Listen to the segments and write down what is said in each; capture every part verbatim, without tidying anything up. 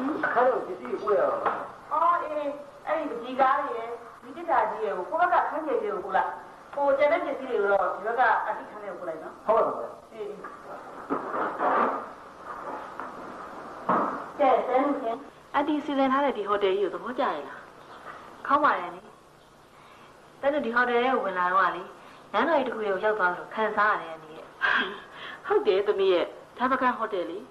အခါတော့ဒီစီကိုရအောင်အော်အေးအဲ့ဒီဒီကားရဲ့ဒီတက်တာကြီးရဲ့ကိုဘက်ကခန်းကျယ်ကြီးကိုကိုလာဟိုကျန်တဲ့ပစ္စည်းတွေကိုတော့ဒီဘက်ကအတိခန်းလေးကိုကိုလိုက်နော်ဟုတ်ပါဘူးအေးကျဲဆန်းလူချင်းအတီစီစဉ်ထားတဲ့ဒီဟိုတယ်ကြီးကိုသဘောကျရလားခေါင်းပါတယ်လေတဲ့ဒီဟိုတယ်ရဲ့ဝင်လာတော့ကလေနန်းတော်ကြီးတစ်ခုကိုရောက်သွားလို့ခံစားရတယ်အနေနဲ့ဟုတ်တယ်သမီးရဲ့ဒါပကံဟိုတယ်လေ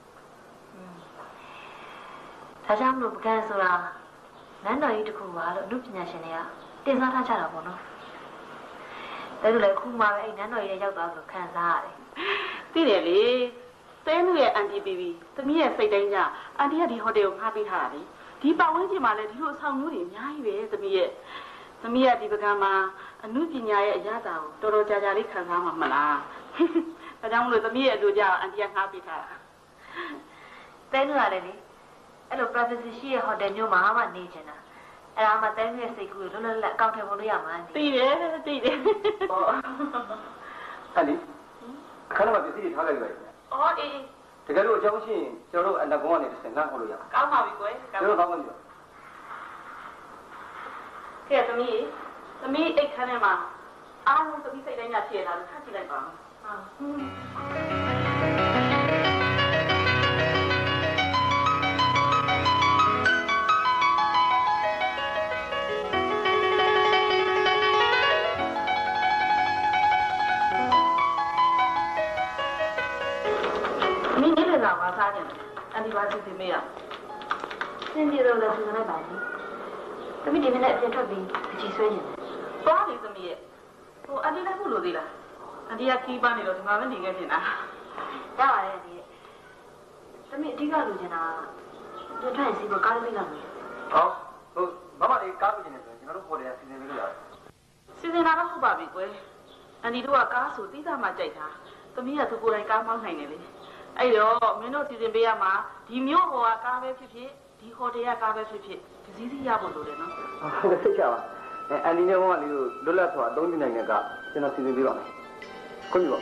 ဒါကြောင့်မလို့ပကံဆိုတာနန်းတော်ကြီးတစ်ခုပါလို့အမှုပညာရှင်တွေကတင်စားထားကြတာပေါ့နော်ဒါဆိုလည်းခုမှပဲအဲ့နန်းတော်ကြီးရောက်သွားလို့ခံစားရတယ်သိတယ်လေတဲမှုရဲ့အန်တီပီပီသမီးရဲ့စိတ်တိုင်းကြအန်တီကဒီဟိုတယ်ကိုငှားပေးထားတာလေဒီပတ်ဝန်းကျင်မှာလည်းဒီလိုအဆောင်မျိုးတွေအများကြီးပဲသမီးရဲ့သမီးကဒီပကံမှာအမှုပညာရဲ့အရာတာကိုတော်တော်ကြာကြာလေးခံစားမှာမလားဒါကြောင့်မလို့သမီးရဲ့အလိုကြအန်တီကငှားပေးထားတာတဲမှုကလည်းလေအဲ့လို privacy ရှိရဲ့ hotel မျိုးမှာမှနေချင်တာအဲ့ဒါမှတဲမှုရဲ့စိတ်ကူးကိုလွတ်လွတ်လပ်အကောင့်ထဲပေါ်လို့ရမှာသိတယ်သိတယ်ဟောအဲ့ဒီခဏမှပစ္စည်းထားလိုက်ကြတယ်အော်အေးတကယ်လို့အကြောင်းရှိရင်ကျွန်တော်တို့အနက်ကုန်းကနေတစ်ဆင့်နှမ်းခေါ်လို့ရကောင်းပါပြီကွယ်ကျွန်တော်ကောင်းပါပြီကဲသမီးသမီးအိတ်ခန်းထဲမှာအားလုံးသမီးစိတ်တိုင်းညဖြစ်လာလို့ထားကြည့်လိုက်ပါဦးလာပါစားကြတယ်အန်တီဘာစီစီမေးရစင်ပြေတော့လည်းသူနဲ့ပါပြီသမီးဒီမနေ့အပြင်ထွက်ပြီးအချီဆွဲနေတယ်သွားပြီသမီးရဲ့ဟိုအန်တီလည်းခုလိုသေးလားအန်တီကခီးပန်းနေတော့ဒီမှာပဲနေခဲ့နေတာရပါတယ်အန်တီရဲ့သမီးအဓိကလိုချင်တာပြန်ထွက်ရင်စီကိုကားလေးလာမယ်ဟောဟိုမမလေးကားပြနေတယ်ဆိုရင်ကျွန်တော်တို့ခေါ်တယ်စီစဉ်လို့ရတယ်စီစဉ်တာတော့ဟုတ်ပါပြီကွယ်အန်တီတို့ကကားဆိုတိကျမှကြိုက်တာသမီးကသူကိုယ်တိုင်ကားမောင်းနိုင်တယ်လေအဲ့တော့မင်းတို့စီစဉ်ပေးရမှာဒီမျိုးဟောကကားပဲဖြစ်ဖြစ်ဒီဟိုတယ်ကကားပဲဖြစ်ဖြစ်ဒီစည်းစည်းရဖို့လိုတယ်နော်ဟုတ်ကဲ့ချပါအဲအန်ဒီနဲ့ဘုန်းကလေးတို့လွတ်လပ်စွာအသုံးပြုနိုင်တဲ့ကကျွန်တော်စီစဉ်ပေးပါမယ်ခွင့်ပြုပါ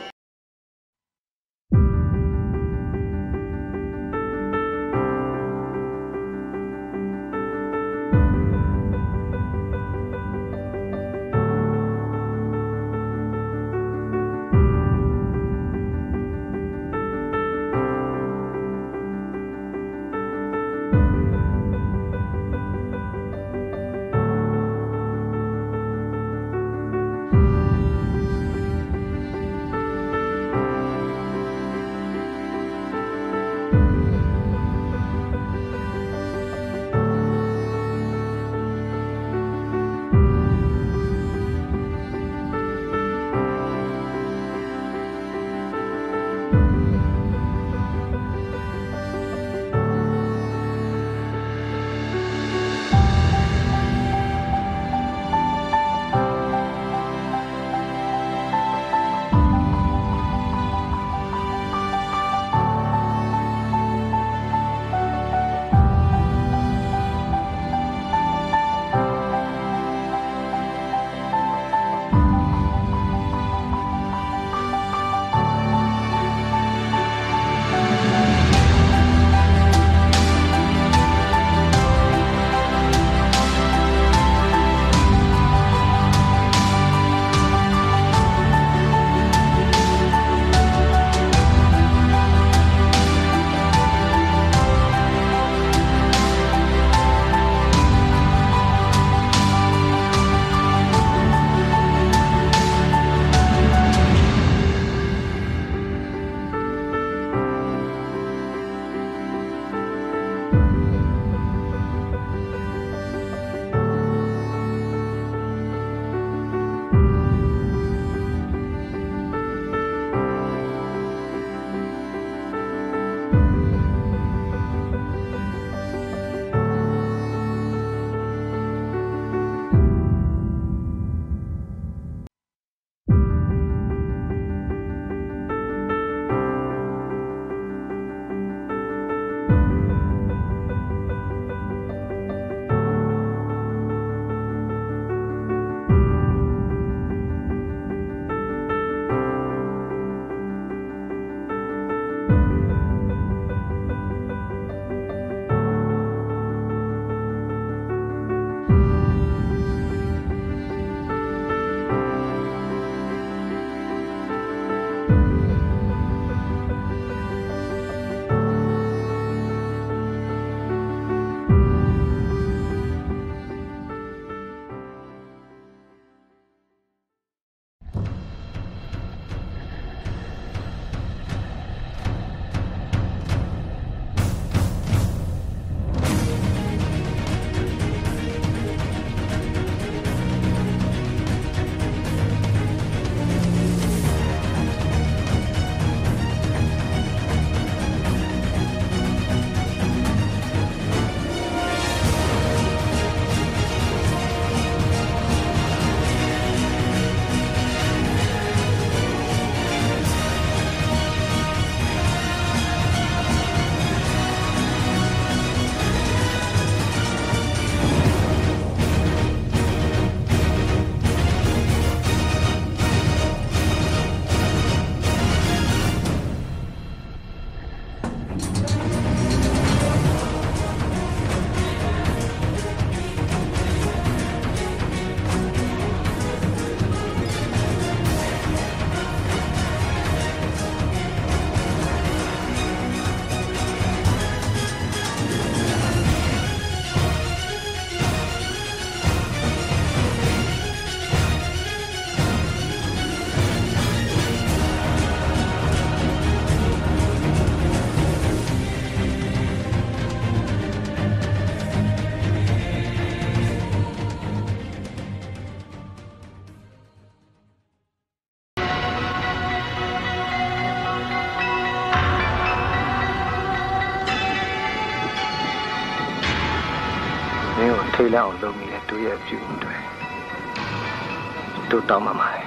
ထိတ်လန့်အောင်လုပ်နေတဲ့တို့ရဲ့ပြုမှုတွေတို့တောင်းမှမှာ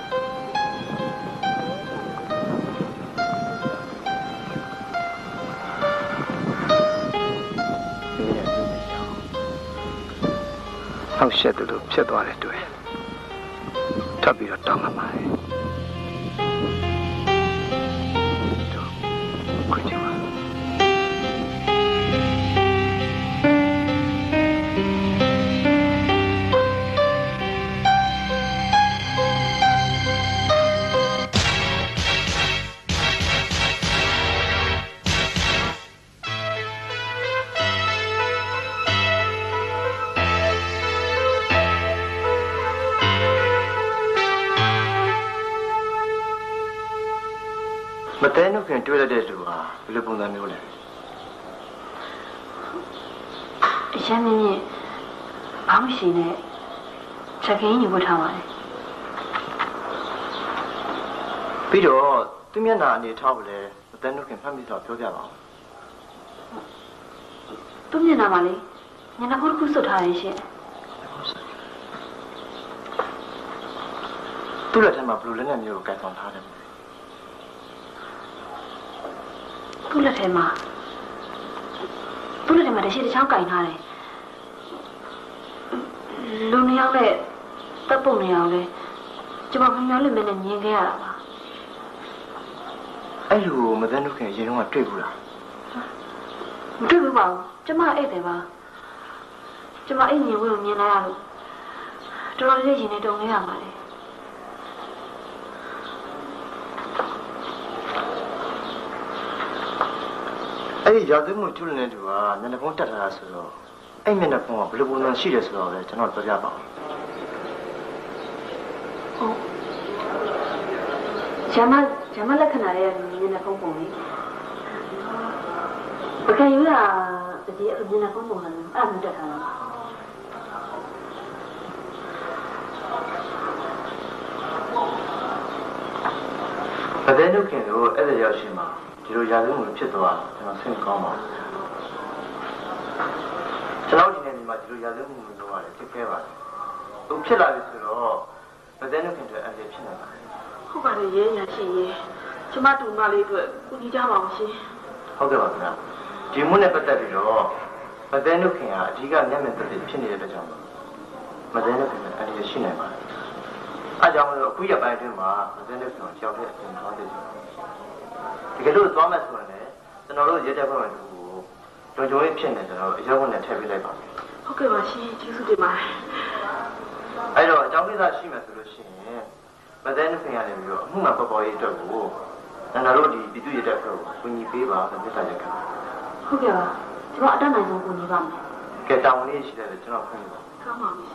ဟောက်ရှက်တယ်လို့ဖြစ်သွားတယ်တွေ့ထပ်ပြီးတော့တောင်းမှမှာတို့ခွင့်ကြပါမတဲနုခင်တွေ့ရတဲ့လူဟာဘယ်လိုပုံစံမျိုးလဲအရင်မင်းကြီးဘာမှရှိနေချက်ခင်းယူဖို့ထားပါတယ်ပြီးတော့သူမျက်နှာအနေထားကိုလည်းမတဲနုခင်ဖတ်မိတော့ပြောပြပါဦးသူမျက်နှာမှာလေညနေခုတစ်ခုစွတ်ထားရင်ရှင်သူ့လက်ထဲမှာဘယ်လိုလက်နဲ့မျိုးကိုကင်ဆောင်ထားတယ်သူ့လက်ထဲမှာသူ့လက်ထဲမှာတရှိတစ်ချောင်းကင်ထားတယ်လူနှစ်ယောက်နဲ့တပ်ပုံနှစ်ယောက်လဲကျွန်မမမျောလို့မင်းနဲ့မြင်ခဲ့ရတာပါအဲ့လိုမသန်းတို့ခင်ရင်တော့တွေ့ဘူးလားမတွေ့ဘူးပါဘူးကျွန်မအဲ့တယ်ပါကျွန်မအဲ့မြင်ဝင်မြင်လာရလို့တော်တော်လေးရင်နေတုံနေရပါလေအဲ့ဒီရာသီမှုကျွလွန်တဲ့သူကမျက်နှာဖုံးတက်ထားတာဆိုတော့အဲ့မျက်နှာဖုံးကဘယ်လိုပုံစံရှိတယ်ဆိုတော့လေကျွန်တော်ပြောပြပါဦးဟုတ်ဂျမဂျမလက္ခဏာရဲ့မျက်နှာဖုံးပုံလေးပကံယူတာဒီအမျက်နှာဖုံးပုံကအဲ့လိုတက်ထားတာမတဲ့နုခင်တို့အဲ့ဒါရောက်ရှိမှာဒီလိုရာသီမှုဖြစ်သွားကျွန်တော်ဆင်းကောင်းပါကျွန်တော်ဒီနေ့ဒီမှာဒီလိုရာသီမှုလုပ်ရတယ်ဖြစ်ခဲ့ပါတယ်သူဖြစ်လာပြီဆိုတော့မတဲ့နုခင်တို့အဲ့ဒါဖြစ်နေပါတယ်ဟုတ်ပါတယ်ရဲရရှိရဲကျမတူမလေးအတွက်ကိုကြီးကြပါအောင်ရှင်ဟုတ်ကဲ့ပါခင်ဗျာဒီမှုနဲ့ပတ်သက်ပြီးတော့မတဲ့နုခင်ကအဓိကမျက်မြင်သက်သေဖြစ်နေတဲ့အတွက်ကြောင့်မတဲ့နုခင်ကအဲ့ဒါရှိနေပါတယ်အဲကြောင့်လို့အခုရပိုင်းအတွင်းမှာမတဲ့နုခင်ကိုကြောက်တဲ့အပြင်သွားတယ်တကယ်လို့သွားမယ်ဆိုရင်လည်းကျွန်တော်တို့ရဲတပ်ဖွဲ့ဝင်တို့ကိုလုံခြုံရေးဖြစ်နေကျွန်တော်တို့အရောက်ဝင်နဲ့ထည့်ပေးလိုက်ပါမယ်ဟုတ်ကဲ့ပါရှင်ကျေးဇူးတင်ပါတယ်အဲ့တော့အကြောင်းကိစ္စရှိမှဆိုလို့ရှိရင်မတဲ့နုခင်ရတယ်ပြီးတော့အမှုမှပေါ်ပေါ်ရေးအတွက်ကိုကျွန်တော်တို့ဒီပြည်သူ့ရဲတပ်ဖွဲ့ကိုကူညီပေးပါဆိုပြသရက်ခံဟုတ်ကဲ့ပါကျွန်တော်အတတ်နိုင်ဆုံးကူညီပါမယ်ကဲတောင်းလေးရှိတယ်ကျွန်တော်ခွင့်ပြုပါကောင်းပါပြီ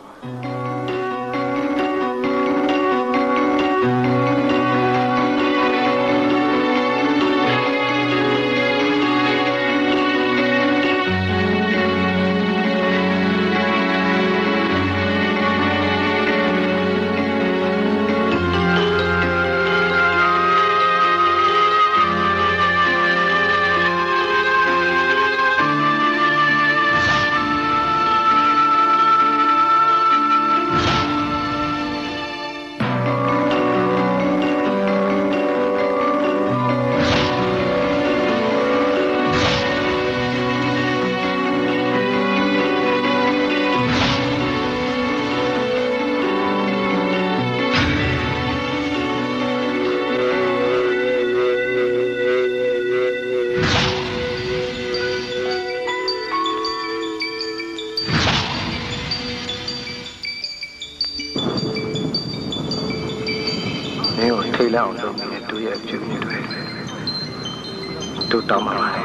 ထိတ်လန့်အောင်လုပ်နေတဲ့တို့ရဲ့ပြုမှုတွေတို့တောင်းပါပါတယ်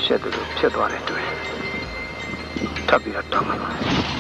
ဖြစ်တယ်လို့ဖြစ်သွားတယ်တွေ့ထပ်ပြီးတော့တောင်းပါပါ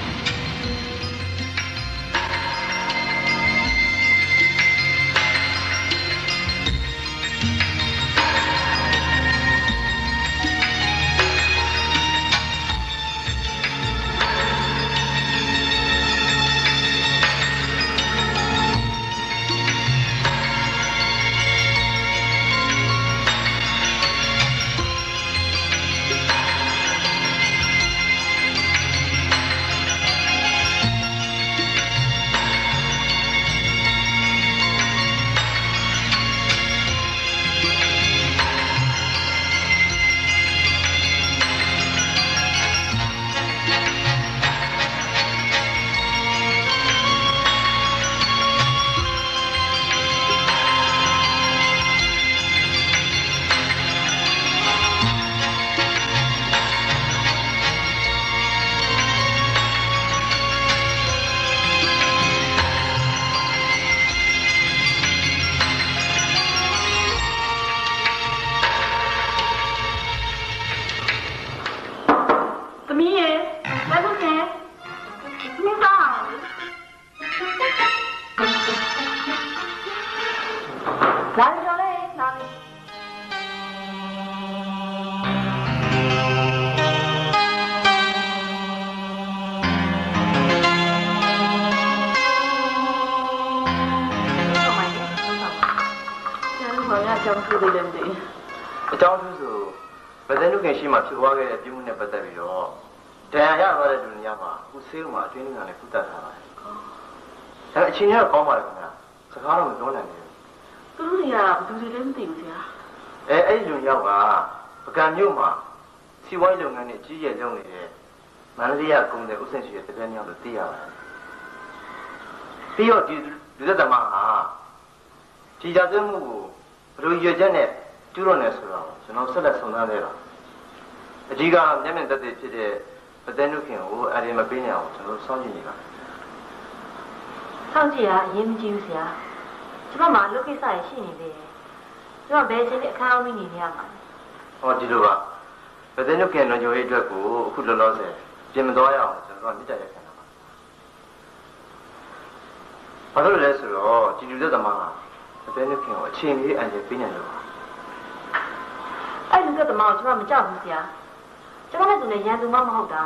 အချင်းကတော့ကောင်းပါလေခင်ဗျာစကားတော့မပြောနိုင်ဘူးသူတို့တွေကဘယ်သူတွေလဲမသိဘူးဆရာအဲအဲ့ဒီလူယောက်ကပကံမြို့မှာစီဝိုင်းလုပ်ငန်းနဲ့ကြီးကျယ်လုပ်နေတဲ့မန္တလေးကကုန်းတဲ့ဥစ္စာရှိတဲ့တပည့်မြောက်လို့သိရပါတယ်ပြီးတော့ဒီလူသက်သမားဟာဒီကြသွင်းမှုကိုဘယ်လိုရွေချက်နဲ့ကျူးလွန်နေဆိုတော့ကျွန်တော်ဆက်လက်ဆောင်သားနေတာအကြီးကမျက်မြင်သက်သေဖြစ်တဲ့ပဒန်းနုခင်ကိုအရင်မပေးနိုင်အောင်ကျွန်တော်စောင့်ကြည့်နေပါစောင့်ကြည့်ရအရင်မကြည့်ဘူးဆရာကျွန်မမှလုပ်ကိစ္စရရှိနေသေးတယ်ကျွန်တော်ဘယ်ချိန်နဲ့အခါအောင်နေနေရမှာဟောဒီလိုပါပဒန်းနုခင်တော်ကြိုရေးအတွက်ကိုအခုလောလောဆယ်ပြင်မသွားရအောင်ကျွန်တော်မြစ်ကြရက်ခံတာပါဘာလို့လဲဆိုတော့ဒီလူသက်သမားပဒန်းနုခင်ကိုအချိန်ကြီးအန်ကျပေးနေလို့ပါအဲ့လူသက်သမားကိုကျွန်မမကြောက်ဘူးဆရာကျွန်မလည်းသူနဲ့ရန်သူမှမဟုတ်တာ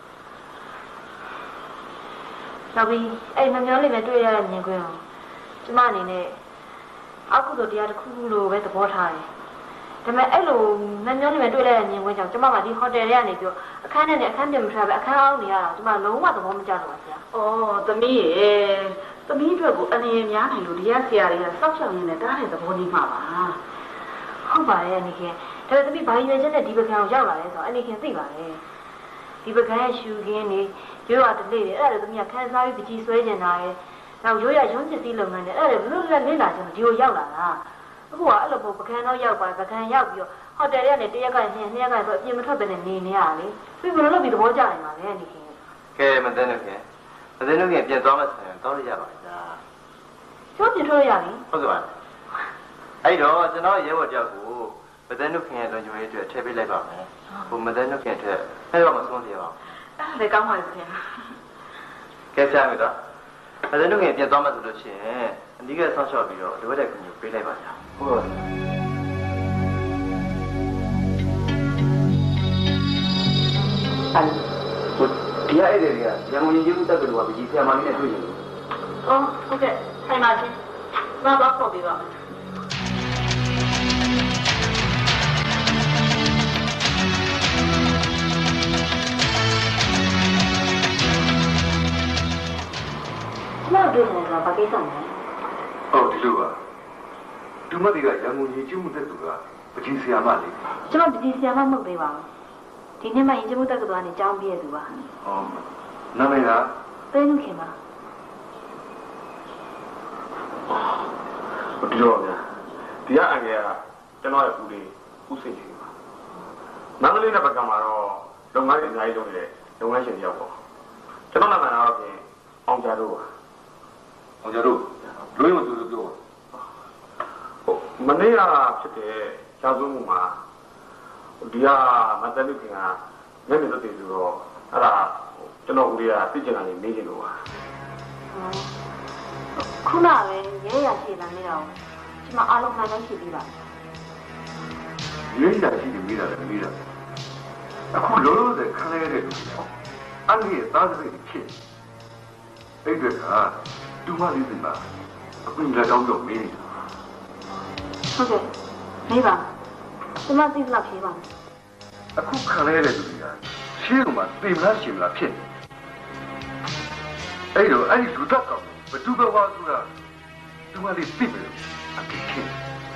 နောက်ပြီးအဲ့မမျောလေးပဲတွေ့ရတဲ့မြင်ကွင်းကိုကျမအနေနဲ့အောက်ကုသိုလ်တရားတစ်ခုခုလိုပဲသဘောထားတယ်။ဒါပေမဲ့အဲ့လိုမမျောလေးပဲတွေ့ရတဲ့မြင်ကွင်းကြောင့်ကျမကဒီဟိုတယ်ထဲကနေပြီးအခန်းထဲနဲ့အခန်းပြင်မထားပဲအခန်းအောက်နေရတာကျမလုံးဝသဘောမကျတော့ပါဆရာ။အော်သမီးရဲ့သမီးအတွက်ကိုအနေနဲ့များနိုင်လို့ဒီကဆရာတွေကစောက်ချောင်းနေနဲ့တားတဲ့သဘောကြီးမှာပါ။ဟုတ်ပါရဲ့အနေခင်ဒါပေမဲ့သမီးဘာရွေချက်နဲ့ဒီပကံကိုရောက်လာလဲဆိုတော့အနေခင်သိပါလေ။ဒီပကံရဲ့ရှူခင်းနေရိုးရတလေးတွေအဲ့ဒါသမီးကခန်းစားပြီးပကြီးဆွဲကျင်တာရဲ့နောက်ရိုးရရုံးပစ္စည်းလုပ်ငန်းတွေအဲ့ဒါလွတ်လပ်လေးလာခြင်းဒီကိုရောက်လာတာအခုကအဲ့လိုပုံပကံတော့ရောက်ပါပကံရောက်ပြီးတော့ဟိုတယ်ထဲကနေတရက်ကနှစ်နှစ်ရက်ဆိုအပြင်မထွက်ဘဲနဲ့နေနေရလေပြီးဘယ်လိုလုပ်ပြီးသဘောကျနေမှာလဲအနေခင်ကဲမသိနေခင်မသိနေခင်ပြန်သွားမှဆိုရင်တောင်းရရပါလားကျောင်းပြန်ထွက်ရရပြီဟုတ်ကဲ့ပါအဲ့တော့ကျွန်တော်ရဲဘော်တယောက်ကိုမသိနေခင်ရဲ့လုံခြုံရေးအတွက်ထည့်ပေးလိုက်ပါမယ်ဟိုမသိနေခင်အတွက်အဲ့တော့မဆုံးသေးပါဘူးအဲ့ဒါလည်းကောင်းပါပြီခင်ဗျာကဲပြမယ်တော့အဲ့ဒါတို့ကပြန်သွားမှဆိုလို့ရှိရင်အနီးကဆောင်းလျှော့ပြီးတော့လိုအပ်တဲ့ကူညီပေးလိုက်ပါဗျာဟုတ်ပါဘူးအဲ့ကိုဒီအဲ့ဒီကရန်ကုန်ရင်ကျူးတက်ကလို့ကကြီးဆရာမလေးနဲ့တွေ့နေလို့အော်ဟုတ်ကဲ့ဆိုင်ပါချင်းမတော့ပေါ်ပြီးပါမတို့တွေ့နေတာဘာကိစ္စလဲ။ဟုတ်ဒီလိုပါ။ဒီမဒီကရန်ကုန်ကြီးကျမှုတက်သူကပကြီးဆရာမလေး။ကျွန်မပကြီးဆရာမမဟုတ်သေးပါဘူး။ဒီနေ့မှရင်ကျမှုတက်ကတော်ကနေကြောင်းပြည့်သူပါ။အော်နာမည်ကသိန်းခင်ပါ။ဟုတ်ဒီလိုပါဗျာ။ဒီကအငယ်ကကျွန်တော်ရဲ့ဦးလေးဦးစိတ်ကြီးပါ။မန္တလေးနဲ့ပကံမှာတော့လုပ်ငန်းတွေအများကြီးလုပ်နေတဲ့လုပ်ငန်းရှင်တယောက်ပေါ့။ကျွန်တော်နာမည်ကတော့ပြင်အောင်ကြတို့ပါ။အောင်ကြတို့လွေးမသူတို့ပြောဟုတ်မနေ့ကဖြစ်တဲ့ရာဇဝမှုမှာဟိုဒီကမတန်လူခင်ကမျက်မြင်သက်သေဆိုတော့အဲ့ဒါကျွန်တော်ဦးလေးကသိချင်တာလေးမေးချင်လို့ပါခုနပဲရဲရရှိလာနေတာကိုဒီမှာအားလုံးမှန်တိုင်းရှိပြီးပါရဲရရှိနေမိတာလည်းမိတာအခုလောလောဆယ်ခံရတဲ့လူတွေအန်ရဲ့သားသမီးဖြစ်အဲ့ဒါကဒူမလေးစီမှာအခုလက်တောင်းတော့မင်းဟုတ်ကဲ့မေးပါဒီမှာသိလားဖြေပါအခုခံရတဲ့လူတွေကရှင်းလို့မှသိမလားရှင်းမလားဖြစ်အဲ့တော့အဲ့ဒီလူတက်ကောင်ဘသူပဲဝါဆိုတာဒူမလေးသိမယ်အကိခင်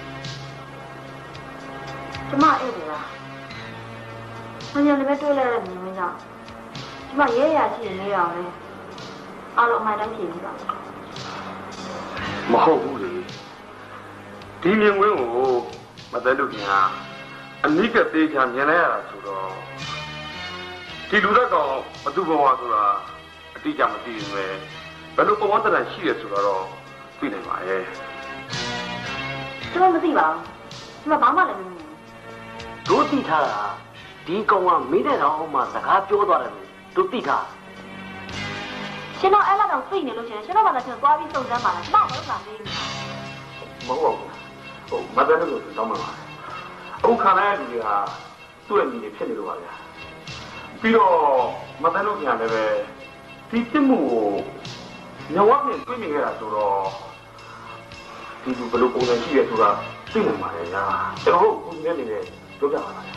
ကျမအဲ့ဒီလားဆံရလည်းပဲတွေ့လိုက်တဲ့မြင်မင်းကြောင့်ကျမရဲရရှိနေရအောင်လေအားလုံးအမှန်တိုင်းဖြေပြီးပါမဟုတ်ဘူးလေဒီမြင်ကွင်းကိုမသက်လို့ခင်ဟာအနိကသေးချာမြင်လိုက်ရတာဆိုတော့ဒီလူတက်ကောင်ဘသူဘဝဆိုတာအတိအကျမသိဘူးပဲဘယ်လိုပုံဝတ္တန်ရှိရဆိုတော့သိနိုင်ပါရဲ့ကျမမသိပါဘူးကျမဘာမှလည်းမသိဘူးတို့သိထားတာဒီကောင်ကမင်းတဲ့တော်အောင်မှစကားပြောသွားတယ်လို့တို့သိထားရှင်တော့အဲ့လောက်တော့သိနေလို့ရှင်ရှင်တော့ဘာသာရှင်သွားပြီးစုံစမ်းပါလားကျမဘာလို့လာသေးမဟုတ်ဘူးဟိုမသက်လို့ဆိုတောင်းမှာပါအခုခံရတဲ့လူတွေဟာသူ့ရဲ့ညီတွေဖြစ်နေလို့ပါဗျာပြီးတော့မသက်လို့ပြန်လည်းပဲဒီပြစ်မှုကိုညဝနဲ့တွေ့မြင်ခဲ့တာဆိုတော့ဒီလူဘယ်လိုပုံစံရှိရဲဆိုတာသိနိုင်ပါရဲ့ညာကျွန်တော်တို့အခုနေနေတယ်ပြောပြပါလား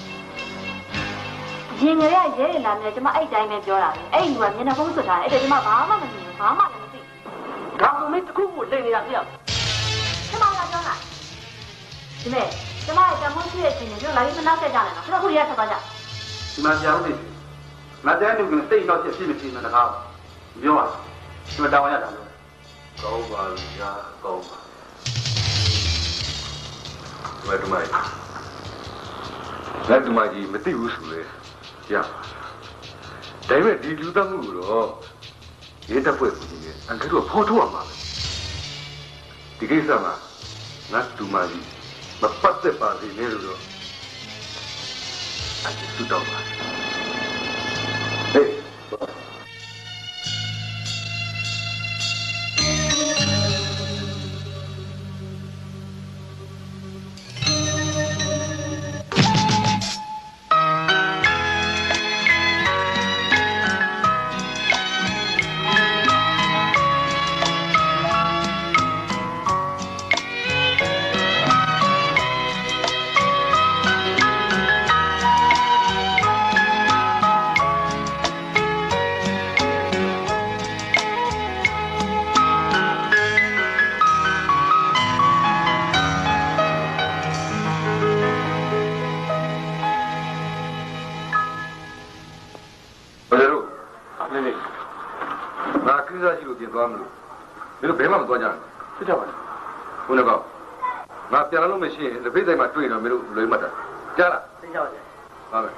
ရင်ငယ်ရရဲရလာမယ်ကျမအဲ့တိုင်းပဲပြောတာပဲအဲ့လူကမျက်နှာဖုံးဆွထားတယ်အဲ့ဒါကျမဘာမှမမြင်ဘူးဘာမှလည်းမသိဘူးဒါဆိုမင်းတခုခုလိမ့်နေတာပြကျမကပြောတာဒီမဲ့ကျမရဲ့တမိုးရှိတဲ့အချိန်နဲ့ကျွန်တော်လာပြီးမနှောက်ဆက်ကြနဲ့နော်ကျွန်တော်ခုရဆက်သွားကြဒီမှာကြောက်နေငါတဲလူကစိတ်တော့ဖြစ်ဖြစ်မရှိနေတာကပြောပါဒီမှာတောင်းရတာလို့ကောင်းပါပြီညာကောင်းပါဘယ်သူမှလက်သူမကြီးမသိဘူးဆိုလေရပါဒါပေမဲ့ဒီလူသားမှုကိုတော့ရဲတပ်ဖွဲ့ကိုကြီးအန်ကဲတော့ဖော်ထုတ်ရမှာဒီကိစ္စမှာငါသူမကြီးမပတ်သက်ပါစေနဲ့လို့တော့အကျဉ်းစုတော့ပါဟေးသွားမလို့မင်းတို့ဘယ်မှမသွားကြဘူးဖြစ်ကြပါလားခုနကငါပြန်လာလို့မရှိရင်လက်ဖိတ်ဆိုင်မှာတွေ့တော့မင်းတို့လွေးမှတ်တာကြားလားသိကြပါဗျာဟုတ်ကဲ့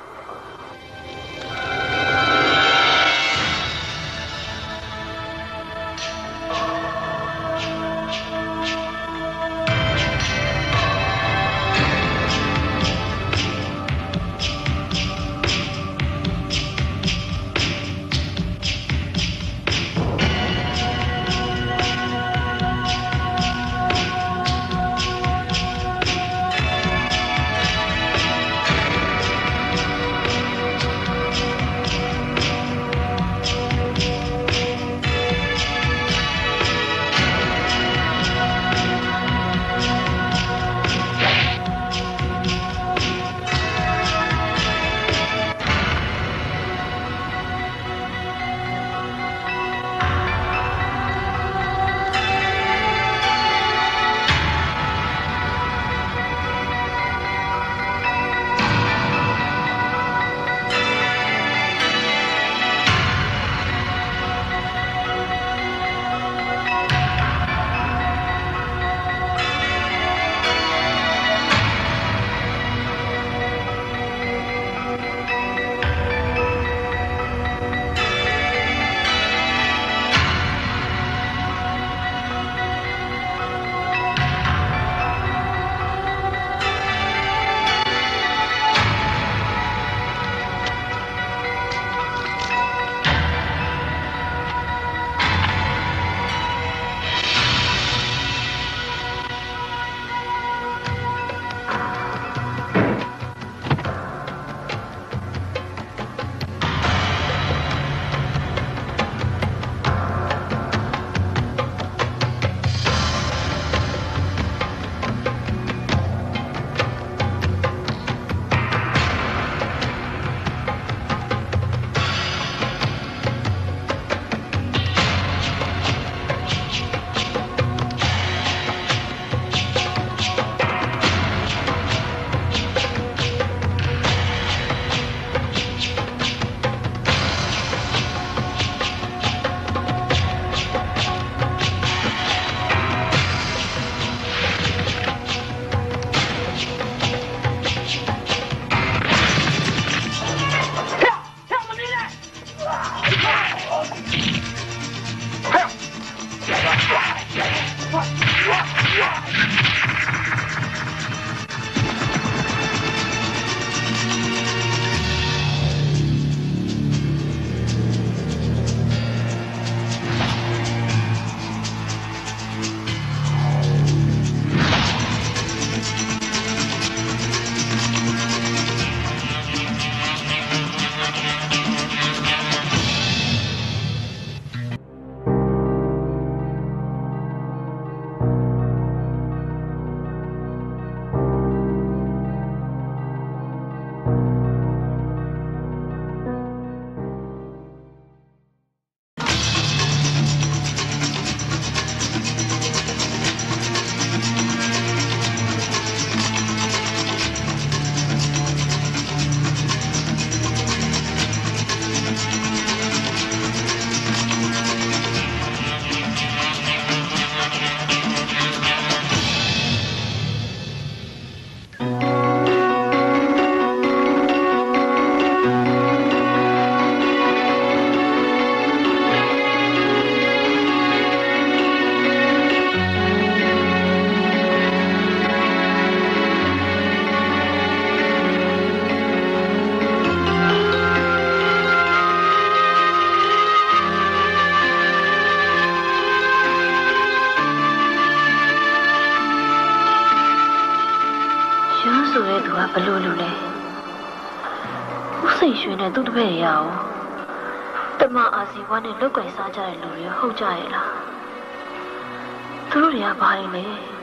ဘလို့လို့လဲဦးစိန်ရွှေနဲ့သူ့တပည့်ရအောင်တမအာစီဝါနဲ့လုတ်ကြိုင်စားကြတဲ့လူတွေဟုတ်ကြရဲ့လားသူတို့တွေကဘာတွေလဲ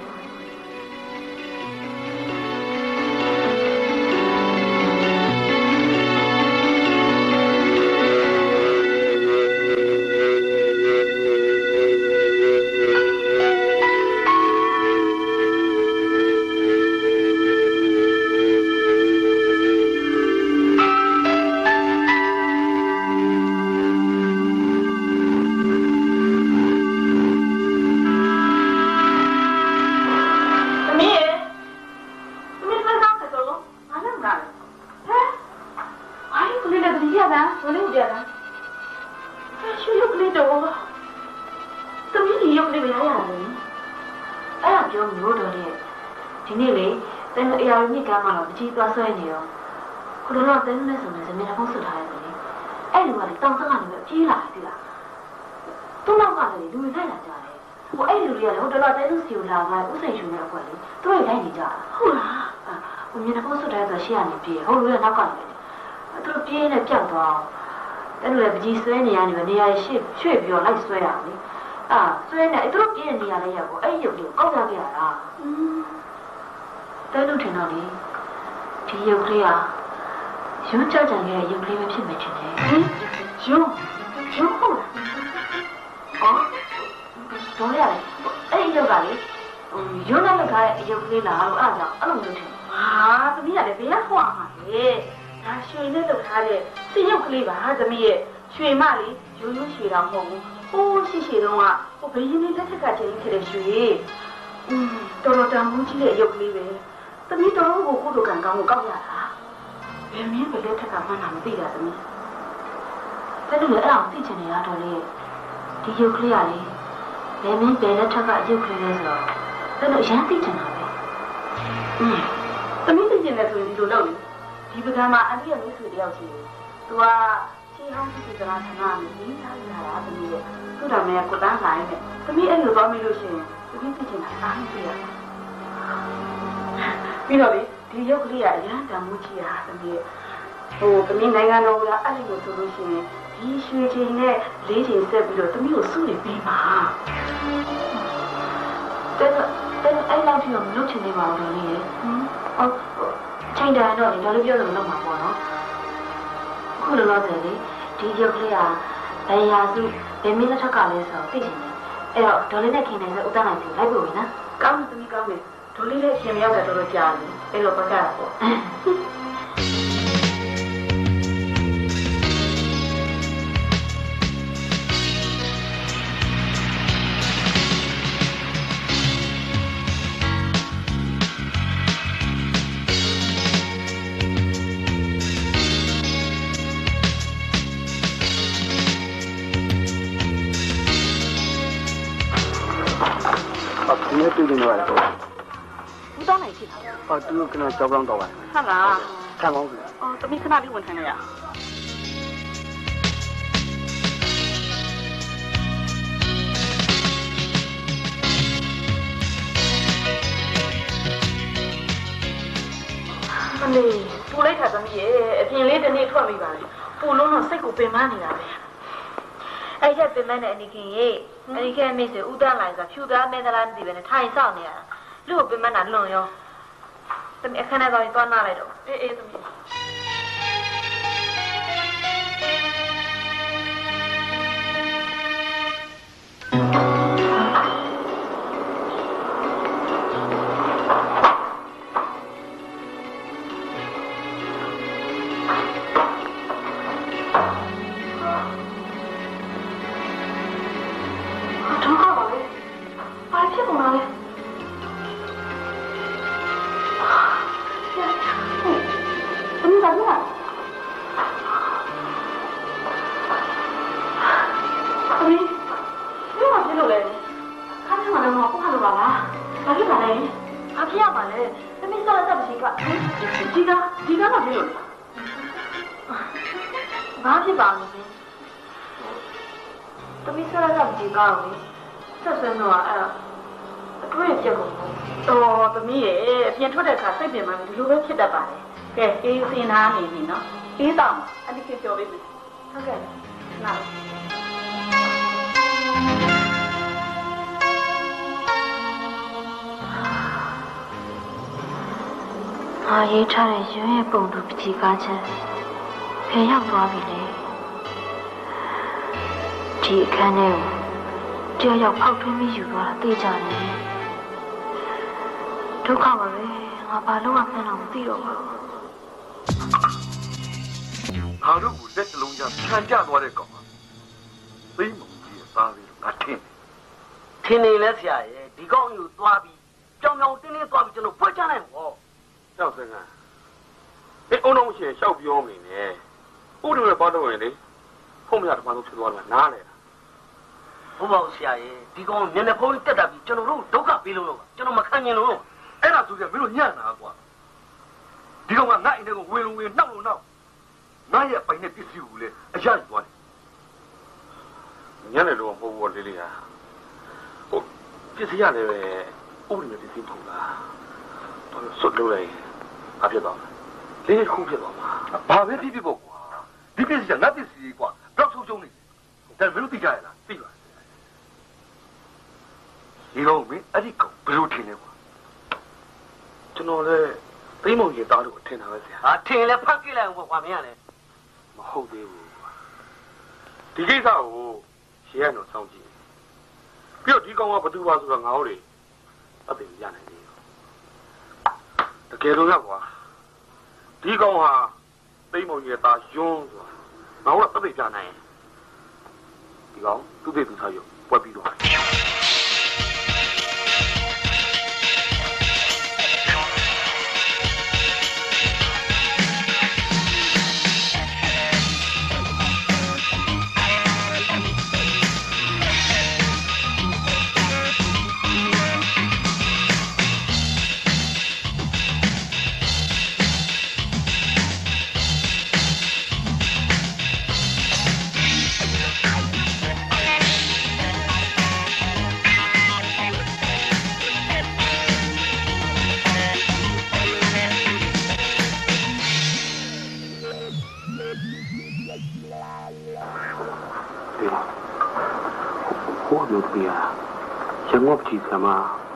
ကြီးသွားဆွဲနေတော့ခုတော့တဲနဲ့ဆိုနေစနေဖုန်းဆွထားရတယ်လေအဲ့လူကလေတောင်စကနေပဲပြေးလာပြီလားသူ့နောက်ကလည်းလူတွေလိုက်လာကြတယ်ဟိုအဲ့လူတွေကလည်းဟိုတော့တဲလူစီကိုလာကဥစိန်ရှင်နဲ့အကွက်လေသူတို့လိုက်နေကြတာဟုတ်လားဟိုမြေဖုန်းဆွထားဆိုရှေ့ကနေပြေးဟိုလူကနောက်ကလည်းသူတို့ပြေးနေပြောက်သွားအဲ့လူလည်းပကြီးဆွဲနေရနေပဲနေရာရှေ့ရွှေ့ပြီးတော့လိုက်ဆွဲရအောင်လေအာဆွဲနေအဲ့သူတို့ပြေးနေနေရလဲရောက်ကိုအဲ့ရုပ်လေးကိုကောက်ကြခဲ့ရတာอืมတဲလူထင်တော့လေဒီရုပ်ကလေးကရုံးကြကြရဲ့ရုပ်ကလေးပဲဖြစ်မယ်ထင်တယ်ဟင်ရုံးရုံးဟုတ်လားအော်တော့ရတယ်အဲ့ဒီရုပ်ကလေရုံးနဲ့လက်ကားရဲ့ရုပ်ကလေးလားလို့အားကြောင့်အဲ့လိုမျိုးထင်ဟာသမီးကလည်းဘယ်ကဖွာမှာလဲဒါရွှေနဲ့လုပ်ထားတဲ့စီရုပ်ကလေးပါသမီးရဲ့ရွှေမလေးရိုးရိုးရွှေတော်မဟုတ်ဘူးဟိုးရှိရှိတော့ကဟိုဘယင်းလေးလက်ထက်ကချင်းဖြစ်တဲ့ရွှေอืมတော်တော်တန်ဖိုးကြီးတဲ့ရုပ်ကလေးပဲသမီးတော်ကိုကိုတို့ကံကောင်းကိုကောက်ရတာဘယ်မင်းဘယ်လက်ထက်ကမှန်းတာမသိတာသမီးဒါတို့လည်းအဲ့အောင်သိချင်နေရတော့လေဒီရုပ်ကလေးကလေဘယ်မင်းဘယ်လက်ထက်ကရုပ်ကလေးလဲဆိုတော့ဒါတို့အရန်သိချင်တာပဲอืมသမီးသိချင်တယ်ဆိုရင်ဒီလိုလုပ်လေဒီပကံမှာအန်တီရဲ့မိတ်ဆွေတယောက်ရှိတယ်သူကရှင်းဟောင်းစီကလာဌာနမှာနေထားရတာသမီးရဲ့သူ့တော်မဲကိုတန်းဆိုင်နဲ့သမီးအဲ့လိုသွားမိလို့ရှိရင်သမီးသိချင်တာအားမသိရဘူးပြီးတော့လေဒီရုပ်ကလေးကအရန်တန်မှုကြီးတာသမီးဟိုသမီးနိုင်ငံတော်ကအဲ့လိုဆိုလို့ရှိရင်ဒီရွှေချိန်နဲ့လေးချိန်ဆက်ပြီးတော့သမီးကိုစုနေပြီးမှာတဲ့တဲ့အဲ့လောက်ထိတော့မလုပ်ချင်နေပါဘူးလေဟင်ဟုတ်ချိန်တန်တော့လေတော်လေးပြောလို့မလုပ်မှာပေါ့နော်ခုလောလောဆယ်လေဒီရုပ်ကလေးကဘယ်ရာစုဘယ်မင်းလက်ထက်ကလဲဆိုတော့သိချင်တယ်အဲ့တော့ဒေါ်လေးနဲ့ခင်နေဆိုဥတန်းနိုင်စီလိုက်ပို့ပြီနော်ကောင်းသမီးကောင်းပြီဒေါ်လေးလည်းရှင်မရောက်တာတော်တော်ကြာပြီအဲ့လိုပတ်ကြတာပေါ့နဲ့တွေ့နေတော့တယ်ဦးတောင်းနိုင်ဖြစ်တာဟောသူကကျွန်တော်ကြောက်ကောင်းတော့ပါဟုတ်လားခံကောင်းပြီအော်တမီးခဏလေးဝင်ထိုင်လိုက်ရမလေးပူလိုက်တာသမီးရဲ့အပြင်လေးတစ်နေ့ထွက်မိပါလေပူလုံးတော့စိတ်ကိုပင်ပန်းနေတာပဲအဲ့ချက်ပင်ပန်းတဲ့အနိခင်ရဲ့အနိခင်မိတ်ဆွေဦးတန်းလိုက်ဆိုဖြူသားမဲသလားမသိပဲနဲ့ထိုင်ဆောင်နေရတာလူ့ကိုပင်ပန်းတာလွန်ရောသမီးအခန်းထဲသွားရင်သွားနာလိုက်တော့အေးအေးသမီးကောင်းပြီဆက်ဆွဲတော့အဲ့ဒါအတွေ့အကြုံကိုတော့သမီးရဲ့အပြင်ထွက်တဲ့အခါစိတ်ပင်ပန်းဒီလိုပဲဖြစ်တတ်ပါတယ်ကဲအေးစင်သားနေပြီနော်အေးတော့အနိကေပြောပေးပြီဟုတ်ကဲ့နားဟာရေးထားတဲ့ရွှေရဲ့ပုံတူပတိကားချက်ဖယ်ရောက်သွားပြီလေဒီအခန်းထဲကိုတရားရောက်ဖောက်ထွင်းပြီးယူသွားတာသိကြတယ်ဒုက္ခပါပဲငါဘာလို့မှန်းတော့မသိတော့ဘူးငါတို့ကိုလက်လုံးချဖြန်ကြသွားတဲ့ကောင်ကသိမုံကြီးရဲ့သားလေးငါထင်ထင်နေလဲဆရာရဲ့ဒီကောင်ကိုသွားပြီးကြောင်ကြောင်တင်းတင်းသွားပြီးကျွန်တော်ဖွက်ချနိုင်မှာကြောက်စင်ကအေးအုံလုံးရှင်ရှောက်ပြောနေတယ်ဥဒုရဲ့ဘာတော့ဝင်လေဖုံးမရတမန်တို့ဖြစ်သွားတယ်နားလေဘုဘောဆရာရဲ့ဒီကောင်မျက်နှာဖုံးတက်တာပြီးကျွန်တော်တို့ဒုက္ခပေးလို့ကျွန်တော်မခံနိုင်လို့အဲ့ဒါဆိုကြမင်းတို့ညံ့တာကွာဒီကောင်ကငါ့အိမ်ထဲကိုဝင်လုံးဝင်နှောက်လို့နှောက်ငါရဲ့ပိုင်နဲ့ပစ္စည်းကိုလေအရယူသွားတယ်ညံ့တယ်လို့မဟုတ်ဘူးလေးလေးဟာဟိုပစ္စည်းရတယ်ပဲဥပဒေနဲ့ပစ္စည်းမဟုတ်လားဘာလို့စွတ်လို့လဲအဖြစ်တော့လေးလေးခုဖြစ်သွားမှာဘာပဲဖြစ်ဖြစ်ပေါ့ကွာဒီပစ္စည်းကငါပစ္စည်းကွာတော့ချုံချုံနေတယ်ဒါမင်းတို့သိကြရလားသိပါဒီကောင်မင်းအဲ့ဒီကောင်ဘယ်လိုထင်လဲကွာကျွန်တော်လည်းသိမုံကြီးသားလို့ထင်တာပဲဆရာဟာထင်လဲဖတ်ကြည့်လိုက်အောင်ကွာမင်းကလည်းမဟုတ်သေးဘူးဒီကိစ္စကိုရှင်းရတော့စောင့်ကြည့်ပြီးတော့ဒီကောင်ကဘသူပါဆိုတော့ငါတို့တွေအသိရနိုင်တယ်တကယ်လို့ရကွာဒီကောင်ဟာသိမုံကြီးသားယွန်းဆိုတာငါတို့အသိပြနိုင်ရင်ဒီကောင်သူ့သိသူသားရုပ်ပွက်ပြီးတော့ငေါ့ကြည့်စမ်းမ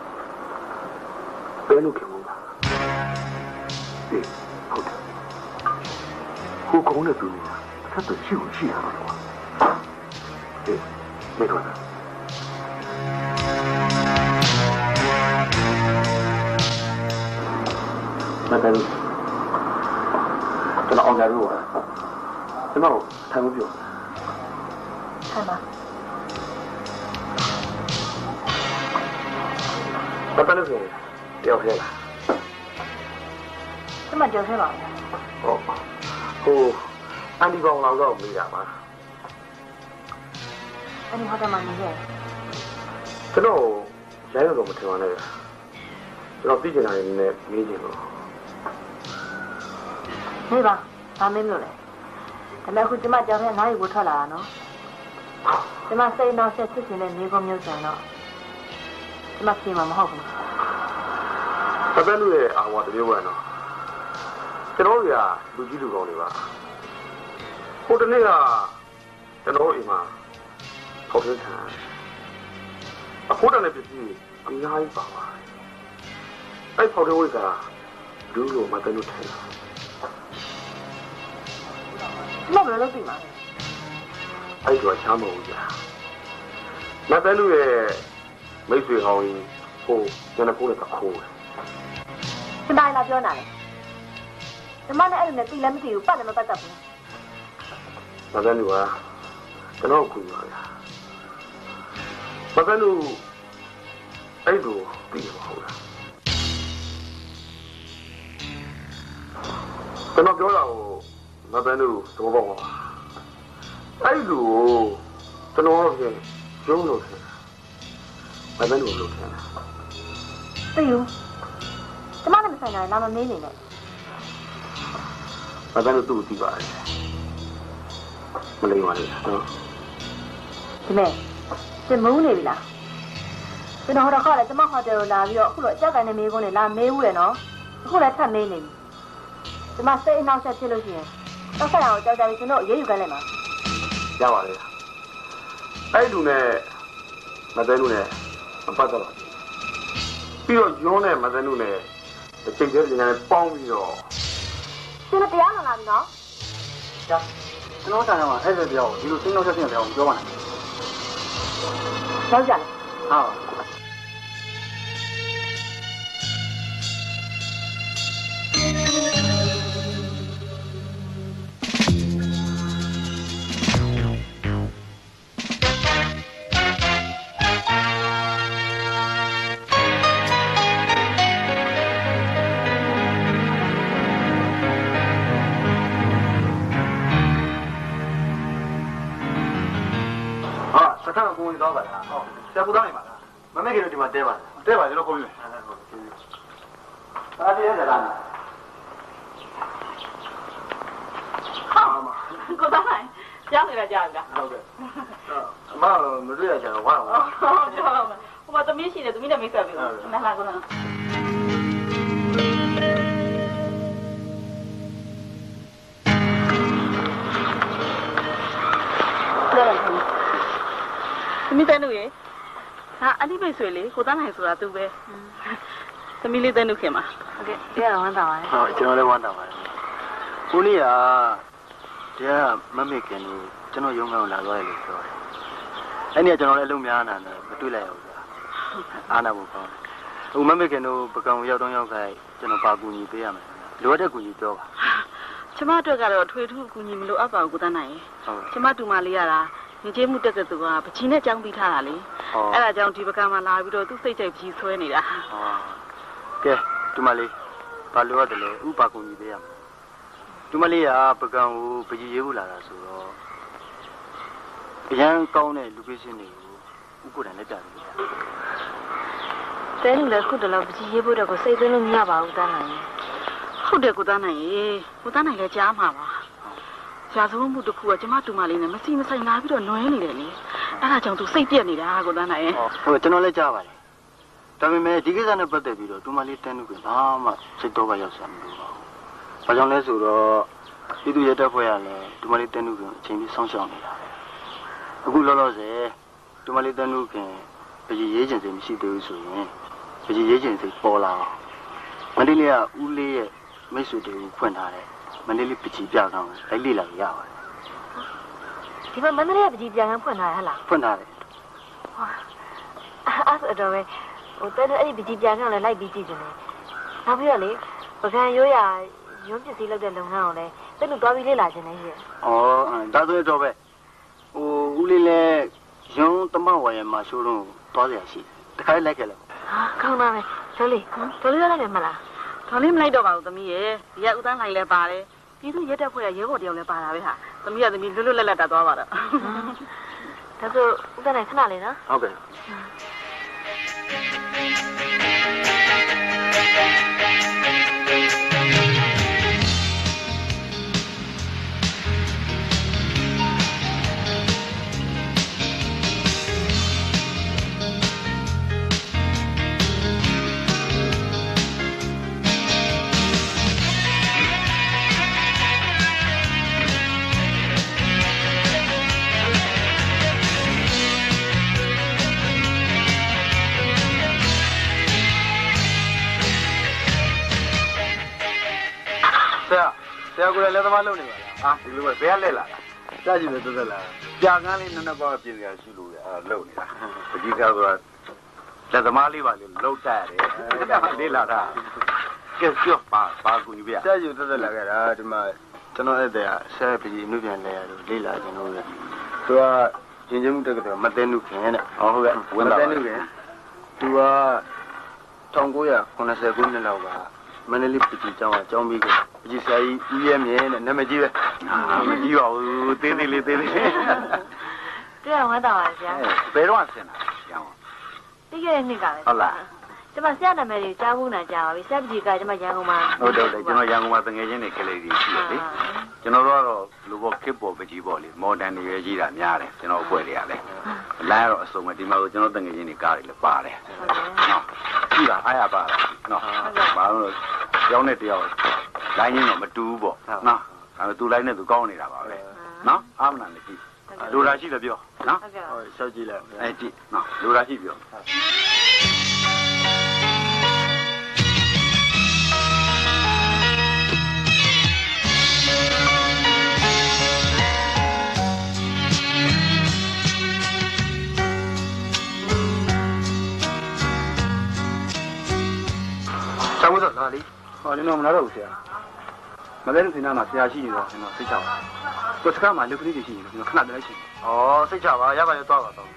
ဘယ်လိုခင်ဗျာဒီဟုတ်တယ်ဟိုကောင်းတဲ့သူကဆက်တော့ရှိကိုရှိရတော့ကွာဒီမေကောနာမတန်းကျွန်တော်အောင်ကြလို့ကျွန်တော်ထိုင်လို့ပြောထိုင်ပါဘာတလို့တယောက်ခဲလားကျမကြောက်ခဲပါဟုတ်ဟိုအန်ဒီဘောင်လောက်တော့မေးတာပါအန်ဒီဟိုတယ်မှာနေရကျွန်တော်ရိုက်တော့မထင်ပါနဲ့ကျွန်တော်သိချင်တာတွေနဲ့မေးချင်လို့နေပါဘာမင်းလို့လဲဒါပေမဲ့အခုကျမကြောင်နဲ့နားရီကိုထွက်လာတာနော်ကျမစိတ်နောက်ဆက်ဖြစ်နေတဲ့နေကုန်မျိုးဆိုရင်တော့ကျမပြင်မှာမဟုတ်ဘူးတပည့်လူရဲ့အာဝါတမျိုးပဲနော်ကျွန်တော်တို့ကလူကြီးလူကောင်းတွေပါဟိုတနေ့ကကျွန်တော်အိမ်မှာခေါင်းထမ်းအခုတည်းနဲ့ပြည့်အများကြီးပါပါအဲ့ဖော်တဲ့ဝိကလူလိုမတလို့ထိုင်တာမမလည်းသိမှာအဲ့တော့ချမ်းမဟုတ်ကြာမတလူရဲ့မိတ်ဆွေဟောင်းကြီးဟိုကျွန်တော်ကိုလည်းခိုးတယ်ကျမလာပြောနေတယ်ကျမနဲ့အဲ့လိုနဲ့သိလည်းမသိဘူးပတ်လည်းမပတ်တတ်ဘူးမတလူကကျွန်တော်ကိုပြောတာမတလူအဲ့လိုပြီးတော့ဟုတ်လားကျွန်တော်ပြောတာကိုမတလူသဘောပေါက်ပါအဲ့လိုကျွန်တော်ပြင်ကျုံးလို့ဖြစ်မတလူလို့ဖြစ်တာသိယူကျမနဲ့မဆိုင်နိုင်လာမမင်းနေနဲ့မတလူသူ့သိပါတယ်မလိမ္မာလေးနော်ဒီမဲ့ကျမုန်းနေပြီလားကျွန်တော်တော့ခေါ်တယ်ကျမဟိုတယ်ကိုလာပြီးတော့အခုလိုအကြောက်ကန်နေမေးခွန်းနဲ့လာမေးဦးတယ်နော်အခုလည်းထပ်မေးနေပြီကျမစိတ်အနှောက်အယှက်ဖြစ်လို့ရှိရင်တော့ဆက်အောင်ကြောက်ကြပြီးကျွန်တော်ရေးယူခိုင်းလိုက်မှာရပါလေအဲ့လူနဲ့မတလူနဲ့မပတ်သက်ပါဘူးပြီးတော့ရုံးနဲ့မတလူနဲ့တစ်ချိန်တည်းပြန်ပေါင်းပြီးတော့ကျွန်တော်တရားမှလာပြီနော်ကျကျွန်တော်ဆိုင်ကအဲ့ဒါပြောဒီလိုစိတ်နှောက်ချက်ဖြစ်နေတယ်ပြောပါနဲ့ရောက်ကြလေဟာစကားကိုဝင်တော့ပါလားဟုတ်ဆရာပူတောင်းနေပါလားမမေကြီးတို့ဒီမှာတဲပါတဲပါကျွန်တော်ခေါ်ပြီးမယ်အားရရလားဟာမကိုသားနိုင်ကြားနေတာကြားပြီလားဟုတ်ကဲ့အမမတွေ့ရကြတော့ဝါဝါဟုတ်ပြောပါမယ်ဟိုမှာသမီးရှိတယ်သမီးနဲ့မိတ်ဆက်ပြီနားလာကိုသားသမီးတဲ့လူရေဟာအတိပိတ်ဆွေလေကိုသားနိုင်ဆိုတာသူပဲသမီးလေးတဲ့လူခင်မှာဟုတ်ကဲ့တရားတော်ဝမ်းသာပါတယ်ဟုတ်ကျွန်တော်လည်းဝမ်းသာပါတယ်ကိုလေးကတရားမမေခင်လို့ကျွန်တော်ရုံးကောင်လာသွားရလို့ပြောတယ်အဲ့ဒီကကျွန်တော်လည်းအလုံးများနာတယ်မတွေ့လိုက်ရဘူးဆိုတာအားနာဖို့ကောင်းတယ်ဟိုမမေခင်တို့ပကံရောက်တော့ရောက်ခိုင်းကျွန်တော်ပါကူညီပေးရမယ်လိုအပ်တဲ့ကူညီပြောပါကျမအတွက်ကတော့ထွေထူးအကူအညီမလိုအပ်ပါဘူးကိုသားနိုင်ရေကျမတူမလေးရတာညီကျေးမှုတက်တဲ့သူကပချီနဲ့ကြောင်းပြီးထားတာလေအဲ့ဒါကြောင့်ဒီပကံမှာလာပြီးတော့သူ့စိတ်ကြိုက်ပြီးဆွဲနေတာဟောကဲဒီမလေးဘာလို့ရတယ်လဲဥပါကူညီပေးရမယ်ဒီမလေးကပကံကိုပကြီးရေးဖို့လာတာဆိုတော့အရန်ကောင်းတဲ့လူပေးရှင်တွေကိုဥကိုယ်တိုင်လက်ပြတယ်တဲလူလည်းခုတည်းကပချီရေးဖို့တော့ကိုစိတ်သွင်းလို့မရပါဘူးသားနိုင်ဟုတ်တယ်ကိုသားနိုင်ရေကိုသားနိုင်လည်းကြားမှာပါရာဇဝမှုတစ်ခုကကျမတူမလေးနဲ့မစီမဆိုင်လာပြီးတော့နွယ်နေတယ်လေအဲ့ဒါကြောင့်သူစိတ်ပြက်နေတာကိုသားနိုင်ရေဟုတ်ကျွန်တော်လည်းကြားပါတယ်ဒါပေမဲ့ဒီကိစ္စနဲ့ပတ်သက်ပြီးတော့တူမလေးတန်းလူကဘာမှစိတ်တော့ကရောက်စရာမလိုပါဘူးဘာကြောင့်လဲဆိုတော့ပြည်သူရဲတပ်ဖွဲ့ကလည်းတူမလေးတန်းလူကအချိန်ကြီးစောင့်ရှောက်နေတာအခုလောလောဆယ်တူမလေးတန်းလူကပကြီးရေးခြင်းစိတ်မရှိသေးဘူးဆိုရင်ပကြီးရေးခြင်းစိတ်ပေါ်လာအောင်မန္တလေးကဦးလေးရဲ့မိတ်ဆွေတွေကိုဖွင့်ထားတယ်မန္တလေးပကြီးပြကောင်းလိုက်လေ့လာရပါတယ်ဒီမှာမန္တလေးကပကြီးပြန်ခန်းဖွင့်ထားရဟလားဖွင့်ထားတယ်အဲ့ဆိုတော့ပဲဟိုတဲတဲ့အဲ့ဒီပကြီးပြန်ခန်းလည်းလိုက်ပြီးကြည့်ကြတယ်နောက်ပြီးတော့လေပကံရိုးရရုံးပစ္စည်းလုပ်တဲ့လုပ်ငန်းကိုလည်းတဲလူသွားပြီးလေ့လာခြင်းနေရဲ့ဩဒါဆိုတော့ပဲဟိုဦးလေးလည်းရုံးတမဝါရမှာရှိုးတော့သွားရရှိတခါလိုက်ခဲ့လို့ဟာကောင်းပါမယ်ဒေါ်လေးဒေါ်လေးရလိုက်မယ်မလားဒေါ်လေးမလိုက်တော့ပါဘူးသမီးရဲ့ဒီကဥတန်းနိုင်လည်းပါတယ်ပြည်သူရဲတပ်ဖွဲ့ကရဲဘော်တယောက်လည်းပါတာပဲဟာသမီးကသမီးလွတ်လွတ်လပ်လပ်တာသွားပါတော့ဒါဆိုဥတန်းနိုင်ခဏလေးနော်ဟုတ်ကဲ့ဆရာကလည်းလက်သမားလုပ်နေပါလားဟာဒီလိုပဲဘယ်ကလဲလာတာကြည့်ပဲသက်သက်လာကြာကန်းလေးနည်းနည်းပါးပြင်စရာရှိလို့အဲလုပ်နေတာပကြီးကားဆိုတာလက်သမားလေးပါလေလှုပ်တတ်ရတယ်လေးလာတာကဲကျော်ပါပါကူညီပြဆရာယူသက်သက်လာခဲ့တာဒီမှာကျွန်တော်အဲ့တဲ့ဆရာပကြီးအမှုပြန်လဲရလို့လေးလာကျွန်တော်ကသူကရင်ကျမှုတက်ကတော်မတဲနုခင်တဲ့ဟုတ်ကဲ့ဝင်တာမတဲနုခင်သူက၁၉၇၀ခုနှစ်လောက်ကမန္တလေးပြည်ကျောင်းအကျောင်းပြီးကပြည်ဆရာကြီးဦးရဲမြဲနဲ့နာမည်ကြီးပဲမကြီးပါဘူးသေးသေးလေးသေးသေးတရားဝမ်းတာပါဆရာဘယ်တော့ဆင်တာရအောင်ပြီးခဲ့တဲ့နှစ်ကပဲဟုတ်လားကျမဆရာနာမည်ကြီးကြားဘူးနာကြားပါပြီဆရာပြည်ကကျမရန်ကုန်မှာဟုတ်တယ်ကျွန်တော်ရန်ကုန်မှာတငယ်ချင်းတွေကလေးကြီးရှိတယ်လေကျွန်တော်တို့ကတော့လူဘောခစ်ပေါ်ပကြီးပေါ့လေမော်ဒန်တွေကြီးတာများတယ်ကျွန်တော်အဖွဲ့တွေကလည်းလမ်းကတော့အစုံပဲဒီမှာဆိုကျွန်တော်တငယ်ချင်းတွေကားတွေလည်းပါတယ်ဟုတ်တယ်နော်ကြည့်ပါအားရပါလားနော်ဘာလို့ကျောင်းနဲ့တယောက်လိုင်းရင်းတော့မတူဘူးပေါ့နော်အဲသူလိုင်းနဲ့သူကောင်းနေတာပါပဲနော်အားမနာနဲ့ကြည့်လူရာရှိတယ်ပြောနော်ဟုတ်ဆောက်ကြည့်လိုက်အဲကြည့်နော်လူရာရှိပြောကျောင်းတော့လာလိဟောကျွန်တော်မလာတော့ဘူးဆရာမလဲတဲ့စင်နာမှာဆရာရှိနေတော့ကျွန်တော်စိတ်ချပါကိုစကားမှာလူကလေးတွေရှိနေတော့ကျွန်တော်ခဏတည်းလိုက်ရှိဩစိတ်ချပါရပါရသွားပါတော့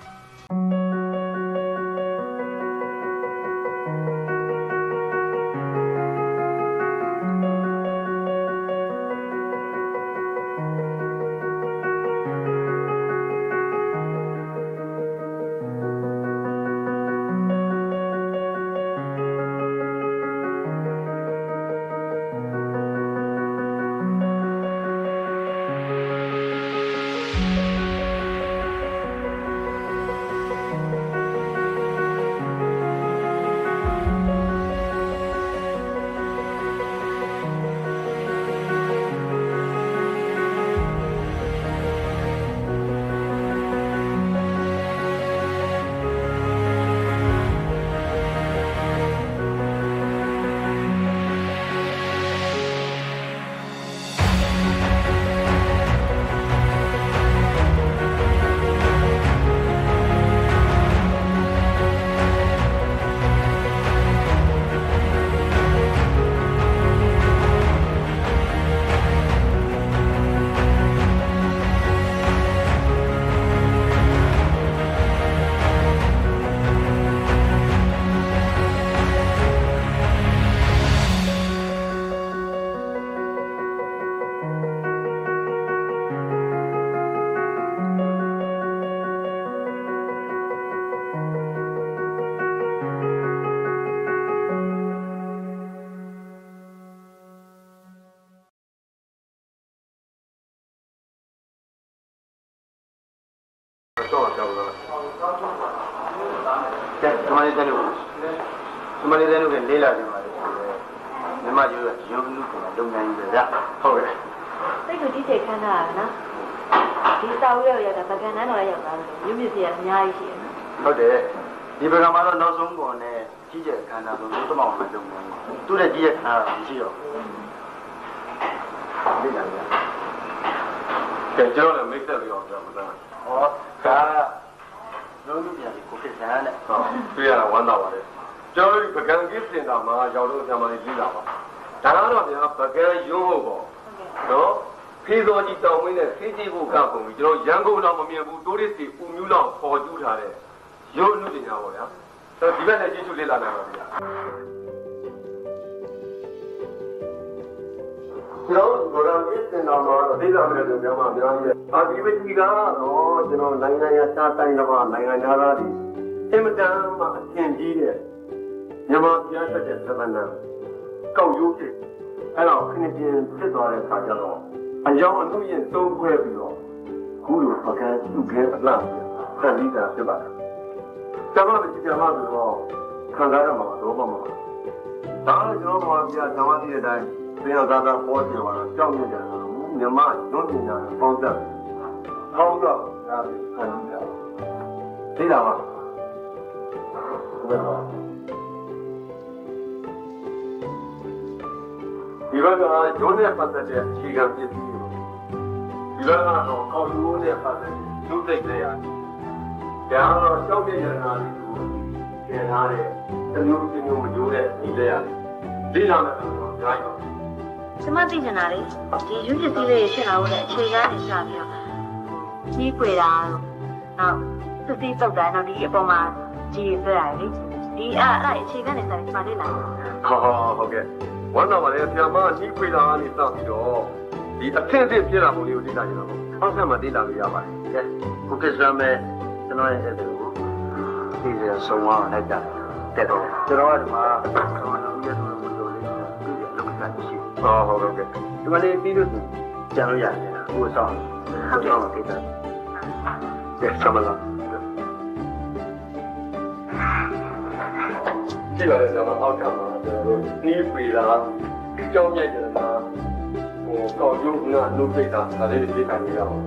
တော့ကြောက်တော့တဲ့ဒီမလေးတဲ့လို့ဒီမလေးတဲ့လို့လေးလာတယ်မှာလေမြမကျိုးကရုပ်လူကလုံနိုင်ပြီဗျဟုတ်ကဲ့စိတ်ကိုကြည့်ချိန်ခန်းတာနော်ဒီစာဝေးရရတာပကံနန်းတော်ရောက်လာတယ်မြို့မြစ်စီကအများကြီးရှိတယ်ဟုတ်တယ်ဒီပကံမှာတော့နောက်ဆုံးပေါ်နဲ့ကြီးကျယ်ခန်းတာဆိုလို့တမောင်မှလုံနိုင်သူ့ရဲ့ကြီးကျယ်ခန်းတာမရှိတော့လေးလာပြီကဲကျွန်တော်လည်းမိတ်ဆက်ပြီးအောင်ပြောမှာဟောဒါလုံးလူပြန်ကိုဖြစ်စမ်းတဲ့ဟုတ်တွေ့ရတာဝမ်းသာပါတယ်ကျွန်တော်တို့ပကံကိစင်တာမှာရောက်တော့ဆရာမကြီးလေးလာပါဒါကတော့ဗျာပကံရုံးဟုတ်ပေါ့နော်ဖေးစောကြီးတောင်းမင်းနဲ့ဖေးကြီးဖို့ကကုန်ပြီကျွန်တော်ရန်ကုန်တော့မမြင်ဘူးတိုးရစ်စီဦးမျိုးလောက်ပေါ်ကျူးထားတဲ့ရုံးလူတင်ကြပါဗျာဆိုတော့ဒီဘက်နဲ့ကျေးဇူးလေးလာနိုင်ပါဗျာကျွန်တော်ဗရန်ကိစင်တာမှာဒေသမဲ့တွေများမှများကြီးအာဒီဝတီကတော့ကျွန်တော်နိုင်ငံရစားတိုင်းတော့နိုင်ငံသားတွေအင်မတန်မှအထင်ကြီးတဲ့မြန်မာပြန်ဆက်တဲ့သမဏကောက်ရိုးဖြစ်အဲ့တော့ခင်းချင်းဖြစ်သွားတဲ့အခါကျတော့အကြောင်းအမှုရင်သုံးခွဲပြီးတော့ခုလိုပကံသူ့ခဲအလားဆန်ပြီးတာဖြစ်ပါတယ်။ကျွန်တော်ဒီကြမှာဆိုတော့ခံစားရမှာတော့ပါမှာ။ဒါကကျွန်တော်မှာပြဓမ္မတိတဲ့အတိုင်းသင်္သာသာပေါ်ပြပါတော့ကြောက်နေကြတာမြန်မာညွှန်ပညာပေါင်းသက်။ဟောင်းတော့ဒါခံရတာ။သိလားပါ။ဟုတ်ပါဘူး။ဒီဘက်ကရုံးနဲ့ပတ်သက်တဲ့အခြေခံပစ္စည်းတွေဒီဘက်ကတော့ကောက်ရိုးနဲ့ပတ်သက်တဲ့လူသိတဲ့ရတယ်။ဒါကတော့ရှောက်ပြရနာလေးကိုကျန်ထားတဲ့တမျိုးတမျိုးမကျိုးတဲ့ဒီတဲ့ရတယ်။ဒီလာမဲ့ကတော့ကြားရအောင်။ကျမသိချင်တာလေဒီရွှေပစ္စည်းလေးဖြစ်လာလို့လည်းအခြေခံနေကြပြီးတော့ကြီးပွေတာနောက်သတိပုတ်တာနောက်ဒီအပေါ်မှာကြီးပြရတယ်လေ။ဒီအဲ့အဲ့အခြေခံနေစားကျမလေးလာ။ဟာဟုတ်ကဲ့ဝမ်းသာပါလေဆရာမနှီးခွေတာကနေစပြီးတော့ဒီအထင်အထင်ပြလာမှုလေးကိုသိတာကြတော့အောက်ဆက်မှာသိလာလို့ရပါတယ်ကဲကိုကစ္စရမဲကျွန်တော်ရဲ့အဲ့ဒါကိုသိရဆုံးသွားလိုက်ကြတယ်တော့ကျွန်တော်ကဒီမှာကျွန်တော်ရဲ့တူလို့လို့လေးဒီလောက်ကရှိဟောဟုတ်ကဲ့ဒီမလေးပြီးလို့ကြံလို့ရတယ်ကိုအဆောင်ဟုတ်တော့ကိစ္စကဲဆက်မလားကြည့်ပါလေကျွန်တော်အောက်ကမှာကျွန်တော်တို့နှီးပေတာကြောင်းမြိုက်ကြတာဟိုကောက်ရုပ်ကနှုတ်ပိတ်တာဒါလေးတွေခံနေရအောင်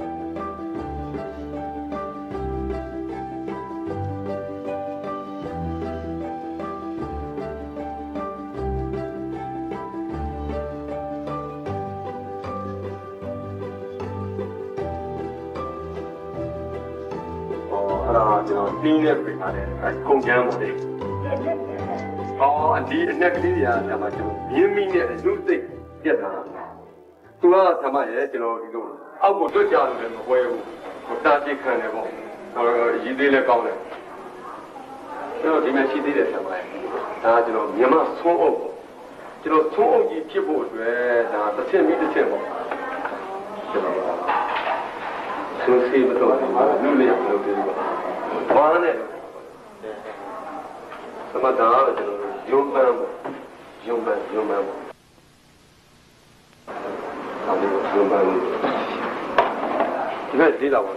အဲ့ဒါကျွန်တော်နှီးနဲ့ပြထားတယ်အဲကုန်ကျန်းပါလေအော်ဒီအနက်ကလေးတွေကဆရာမကျွန်တော်မြင်းမိနဲ့လူသိပြတ်တာသူကဆရာမရဲ့ကျွန်တော်ဒီလိုအောက်ကိုတွတ်ကြလို့လည်းမပွဲဘူးဟိုတာကြည့်ခံတယ်ပေါ့ဟိုရည်သေးလည်းကောင်းတယ်ကျွန်တော်ဒီမှာရှိသေးတယ်ဆရာမရဲ့ဒါကကျွန်တော်မြန်မာဆုံးအုပ်ပေါ့ကျွန်တော်ဆုံးအုပ်ကြီးဖြစ်ဖို့အတွက်ဒါတစ်ချက်ပြီးတစ်ချက်ပေါ့ကျွန်တော်ဆိုစီမတော့လူလေးရလို့ပြောပါဘာနဲ့သမတားကျွန်တော်ယုံမှန်းပေါ့ယုံမှန်းယုံမှန်းပေါ့အဲဒီယုံမှန်းဒီမဲ့ဒီလာပါ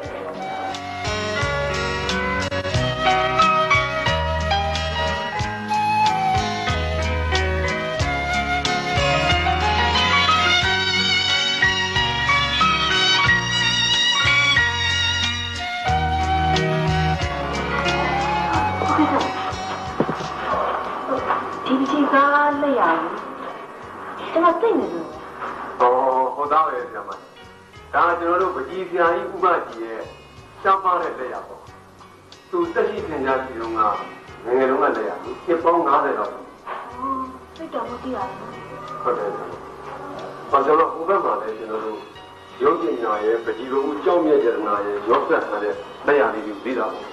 ကျွန်တော်သိနေလို့哦，好大个什么？但是ကျွန်တော်တို့ပကြီးဆရာကြီးဥပကြီးရဲ့ရှားပါတဲ့လက်ရပေါ့။သူတက်ရှိခင်ကြစီတော့ကငယ်ငယ်တုန်းကလက်ရ။ဖြစ်ပေါင်း၅၀လောက်။အော်သိတော့မသိရဘူး။ဟုတ်တယ်။ဘာကြောင့်လဲဥပမာလည်းကျွန်တော်တို့ရုပ်ပညာရဲ့ပကြီးလိုဦးကြောင်းမြတ်ကျနာရဲ့ရောဆက်ထားတဲ့လက်ရလေးတွေသိတာပေါ့။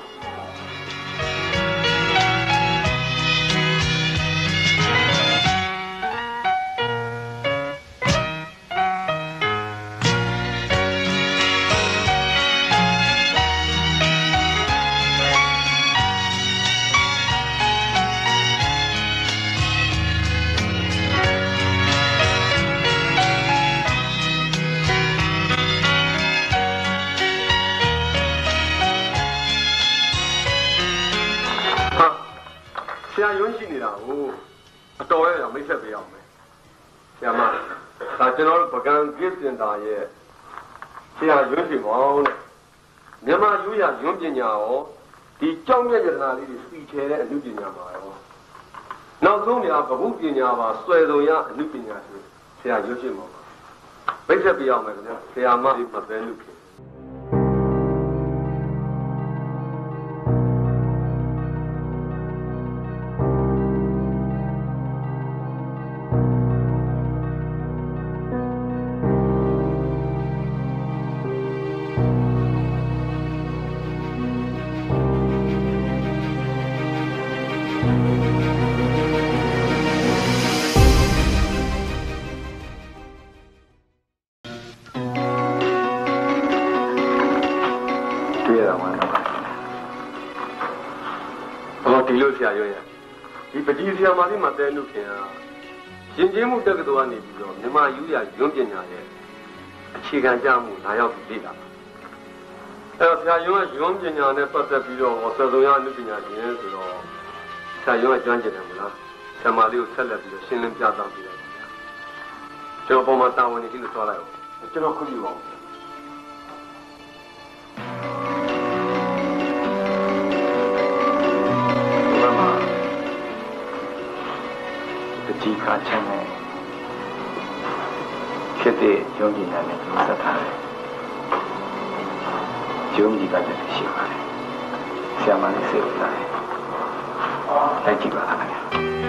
ဆရာယွန်းရှိနေတာကိုအတော်ရရမိတ်ဆက်ပေးအောင်မယ်ဆရာမဒါကျွန်တော်တို့ပကံကိစင်တာရဲ့ဆရာယွန်းရှိမောင်းတဲ့မြန်မာရိုးရာယွန်းပညာရောဒီကြောင်းမြတ်ရတနာလေးတွေစီချဲတဲ့အမှုပညာပါရောနောက်ဆုံးနေရာဗဟုပညာပါဆွဲစုံရအမှုပညာဆိုဆရာယွန်းရှိမောင်းမိတ်ဆက်ပေးအောင်မယ်ခင်ဗျာဆရာမလေးမပဲလို့ဖြစ်ဒီလိုဆရာရွရဒီပတိဆရာမလေးမှာတဲနုခင်ဟာရှင်ချင်းမှုတက္ကသိုလ်ကနေပြီးတော့မြန်မာယူရရုံးပညာရဲ့အခြေခံကြမှုလာရောက်ပြီးလေ့လာအဲ့တော့ဆရာရုံးကရုံးပညာနဲ့ပတ်သက်ပြီးတော့ဆက်စုံရအနုပညာရှင်ဆိုတော့ဆရာရုံးကကျွမ်းကျင်တယ်မလားဆရာမလေးကိုဆက်လက်ပြီးတော့ရှင်းလင်းပြသပေးလိုက်ပါဗျာကျွန်တော်ပုံမှန်တာဝန်နေပြီလို့ပြောလိုက်အောင်ကျွန်တော်ခွင့်ပြုပါဦးဒီခါချမ်းနဲ့ဖြစ်တဲ့ရုံးကြီးနဲ့ဆက်ထားတယ်ရုံးကြီးကတည်းကရှိပါတယ်ဆရာမလေးစိတ်ဝင်စားတယ်လိုက်ကြည့်ပါလားခင်ဗျာ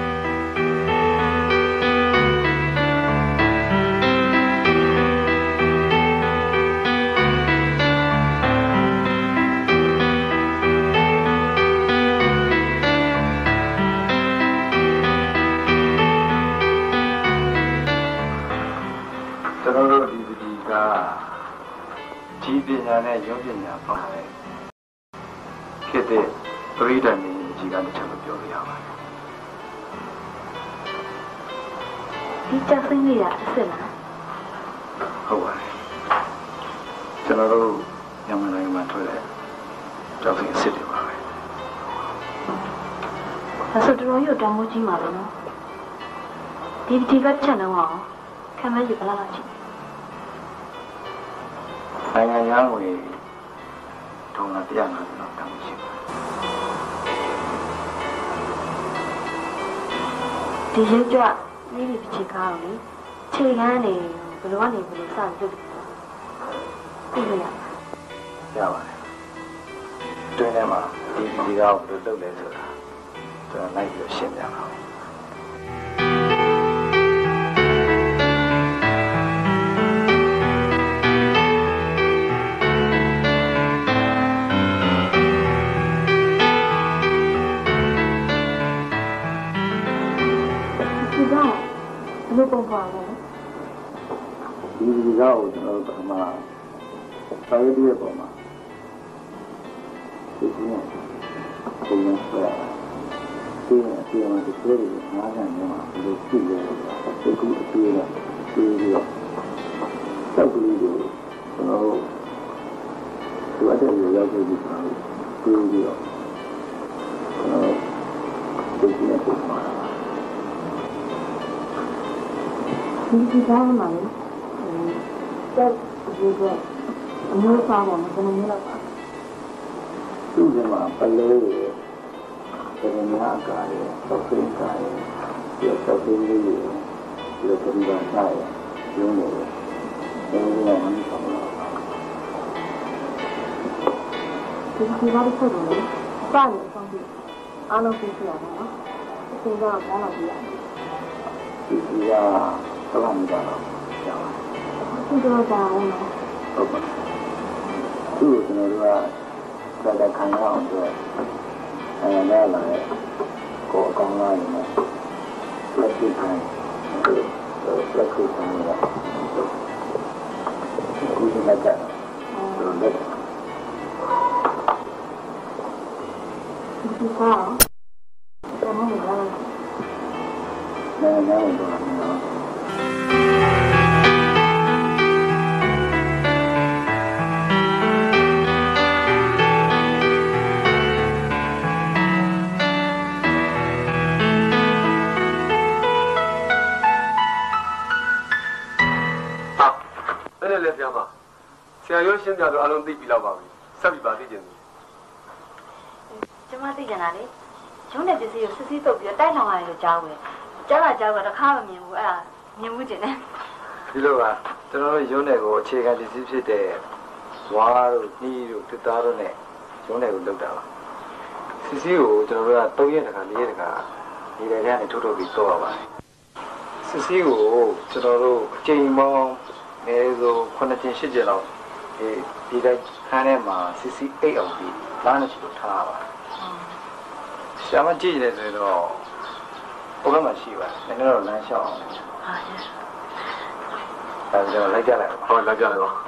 ကြီးပညာနဲ့ရုပ်ပညာပါတယ်ဖြစ်တဲ့ပရိဒတ်နေကြီးကတခြားမပြောရပါဘူးဒီချက်စင်းကြီးကအစ်စ်လားဟုတ်ပါတယ်ကျွန်တော်တို့ညမနိုင်မှာထွက်တဲ့ကြောက်စင်းအစ်စ်တွေပါပဲဒါဆိုတော်ရုပ်တမိုးကြီးမှာပဲနော်ဒီဒီကချက်လုံးအောင်ခံမရဘလားလားချစ်နိုင်ငံသားငွေဒေါ်လာတစ်ရာငါးဆယ်လောက်တောင်းရှိပါဒီရုပ်ကြနေပြီချစ်ကားလို့ခြေကန်းနေဘယ်လိုကနေဘယ်လိုစလုပ်ပြီးလို့ရရပါတယ်တွင်းထဲမှာဒီဒီကောဘယ်လိုလုပ်လဲဆိုတာကျွန်တော်လိုက်ပြီးရှင်းပြပါမယ်ဘယ်ပုံပါလဲဒီဒီကောကျွန်တော်တို့ကမှစာရေးပြပေါ်မှာဒီကနေ့ပုံနဲ့ဆွဲဒီအပြေမှာဒီဆွဲတွေငါးဆန်နဲ့မှာဒီလိုကြည့်ရတာဒီကူအပြေကဒီလိုတောက်ကလေးကိုကျွန်တော်တို့ဒီအတဲ့ရောက်ပြီးဒီလိုပြီးတော့ကျွန်တော်ဒီကနေ့ပုံမှာဒီဒီကားမှာလေတက်ဒီကအမျိုးသားပေါ်မှာဘယ်လိုမျိုးလဲပါသူ့ကမှာပလဲရယ်ပရမအကာရယ်သောက်ခင်းကာရယ်ဒီသောက်ခင်းလေးရယ်ဒီလိုပရိပါစာရယ်ရုံးနေတယ်ဒီလိုမှမဆောင်တော့ဒီဒီကားတစ်ခုတော့လေစနေအဆုံးပြီအားလုံးသိရတာနော်အချိန်ကတော့ဘာလို့ပြရလဲဒီကကလာမီတာတော့ကြာပါသူတို့ကြောင့်နော်ဟုတ်ပါသူ့ကိုကျွန်တော်တို့ကစတဲ့ခံရအောင်ဆိုအဲလာလာကိုအကောင်လာနေတယ်လက်ရှိခံလက်ရှိခံရတာဒီကနေ့ကဟုတ်တယ်ဒီကားတော့မဟုတ်ဘူးလည်းလည်းတော့နော်ဆရာရုံးရှင်းပြတော့အလုံးသိပြီလောက်ပါပြီဆက်ပြီးပါသိကျင်တယ်ကျမသိကျင်တာလေရုံးတဲ့ပစ္စည်းကိုစစ်စစ်တုပ်ပြီးတိုက်ဆောင်ရတယ်လို့ကြားဝင်ကြားလာကြားတော့တစ်ခါမမြင်ဘူးအဲ့ဒါမြင်မှုကျင်တယ်ဒီလိုပါကျွန်တော်တို့ရုံးတဲ့ကိုအခြေခံပစ္စည်းဖြစ်တဲ့ဝါးတို့နှီးတို့တစ်သားတို့နဲ့ရုံးတဲ့ကိုလုပ်တာပါစစ်စစ်ကိုကျွန်တော်တို့ကသုံးရက်တခါလေးရက်တခါဒီထဲကနေထုတ်ထုတ်ပြီးတော့ရပါတယ်စစ်စစ်ကိုကျွန်တော်တို့အချိန်ပေါင်းအဲဆိုခုနှစ်ကျင်းရှစ်ကျင်းလောက်ဒီဒီတိုင်းခန်းထဲမှာစစ်စစ်အိတ်အောင်ပြီးလမ်းနဲ့ချလို့ထားပါဆရာမကြည့်နေတယ်ဆိုတော့ဘုရားမရှိပါဘူးနည်းနည်းတော့လမ်းလျှောက်အောင်ဟုတ်ရဲ့အဲဒါကျွန်တော်လိုက်ကြလိုက်ပါဟုတ်လိုက်ကြလိုက်ပါ